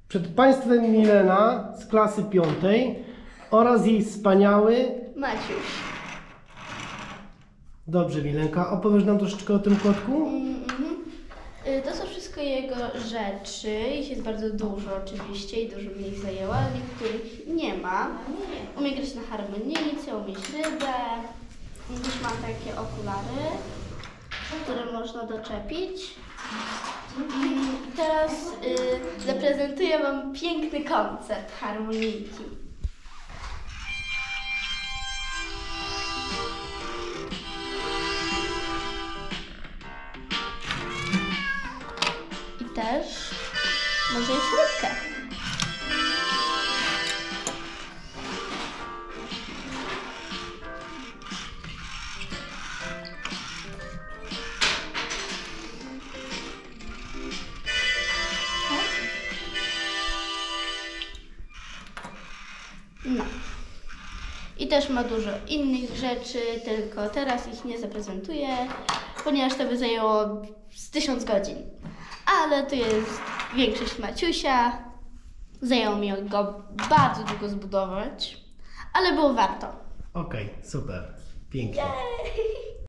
Przed Państwem Milena z klasy 5 oraz jej wspaniały Maciuś. Dobrze, Milenka, opowiesz nam troszeczkę o tym kotku? To są wszystko jego rzeczy. Ich jest bardzo dużo oczywiście i dużo mi ich zajęło, ale niektórych nie ma. Umie grać na harmonijce, umie rybę. Już mam takie okulary, które można doczepić. I teraz zaprezentuję Wam piękny koncert harmonijki. I też może jeść rybkę. No. I też ma dużo innych rzeczy, tylko teraz ich nie zaprezentuję, ponieważ to by zajęło z 1000 godzin. Ale tu jest większość Maciusia. Zajęło mi go bardzo długo zbudować, ale było warto. Okej, super. Pięknie. Jej!